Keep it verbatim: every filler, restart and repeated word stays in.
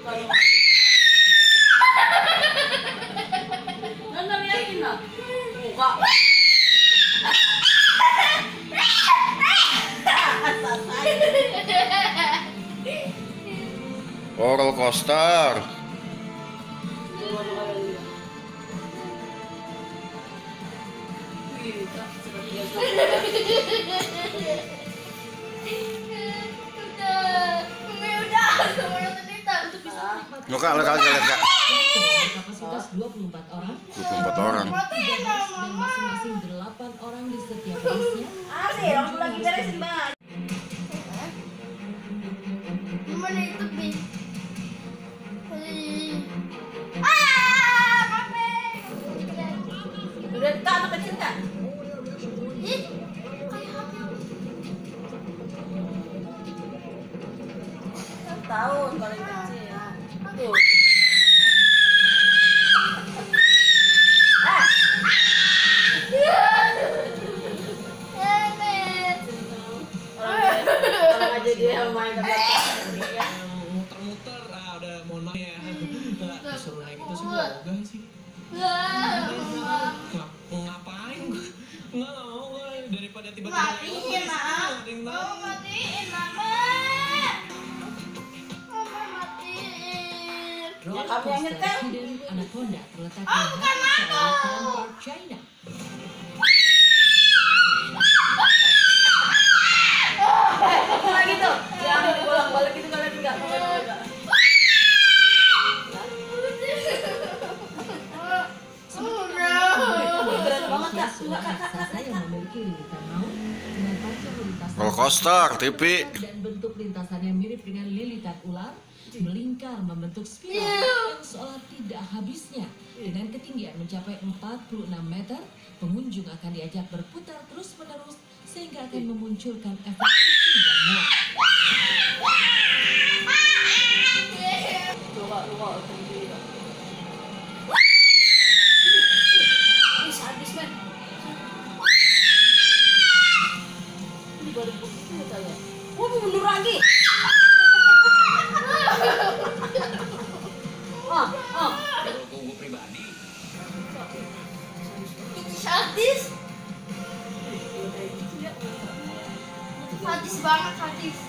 Nona liatin lah. Buka. Roller coaster. Luka, luka, luka, luka. Kapasitas dua puluh empat orang. dua puluh empat orang. Dan masing-masing delapan orang di setiap barisnya. Asik, aku lagi beresin bang. Gimana itu bi? Ah, mame. Udah tak anak kecil tak? Ih, kayak apa? Tahun paling kecil. Tuh. Ah. Orang aja dia main muter-muter, ah udah mohon maaf ya. Nggak disuruh naik itu sih gua ogah sih. Ngap ngapain gua? Nggak mau gua daripada tiba-tiba Matiin, Mak. matiin Mau matiin, Mama. Mama matiin. Roller kami yang coaster nyetel. Hidden Anaconda terletak di Oh, bukan Hampshire, aku. Park, China. lagi tuh. Yang bolak-balik itu kalau enggak enggak. Berat banget kak. Sebuah raksasa yang memiliki lilitan maut dengan panjang lintasan Roller coaster, T V. dan bentuk lintasannya mirip dengan lilitan ular, melingkar membentuk spiral yang seolah tidak habisnya. Dengan ketinggian mencapai empat puluh enam meter, pengunjung akan diajak berputar terus-menerus sehingga akan memunculkan efek pusing dan mual. Coba coba. Ini sadis men. Ini baru begitu saya. Wah mundur lagi. Oh oh. Kalau gua pribadi Sadis. Sadis banget, sadis.